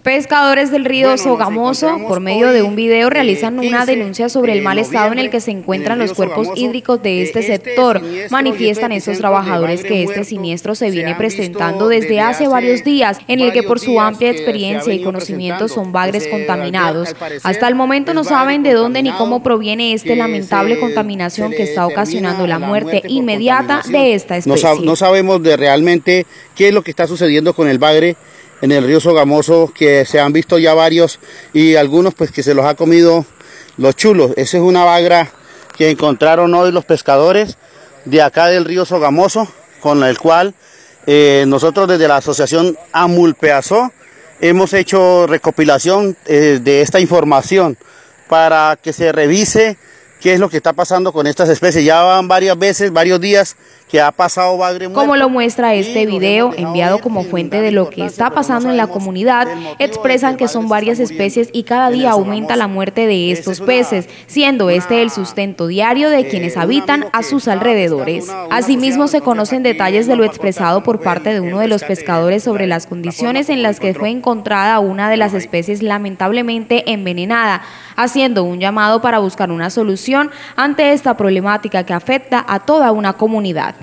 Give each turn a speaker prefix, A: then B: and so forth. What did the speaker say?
A: Pescadores del río Sogamoso, por medio de un video, realizan una denuncia sobre el mal estado en el que se encuentran los cuerpos hídricos de este sector. Manifiestan estos trabajadores que este siniestro se viene presentando desde hace varios días, en el que por su amplia experiencia y conocimiento son bagres contaminados. Hasta el momento no saben de dónde ni cómo proviene esta lamentable contaminación que está ocasionando la muerte inmediata de esta especie.
B: No sabemos de realmente qué es lo que está sucediendo con el bagre en el río Sogamoso, que se han visto ya varios y algunos pues que se los ha comido los chulos. Esa es una bagra que encontraron hoy los pescadores de acá del río Sogamoso, con el cual nosotros desde la asociación Amulpeazó hemos hecho recopilación de esta información para que se revise qué es lo que está pasando con estas especies. Ya van varias veces, varios días que ha pasado bagre muerto.
A: Como lo muestra este video, enviado como fuente de lo que está pasando en la comunidad, expresan que son varias especies y cada día aumenta la muerte de estos peces, siendo este el sustento diario de quienes habitan a sus alrededores. Asimismo, se conocen detalles de lo expresado por parte de uno de los pescadores sobre las condiciones en las que fue encontrada una de las especies lamentablemente envenenada, haciendo un llamado para buscar una solución ante esta problemática que afecta a toda una comunidad.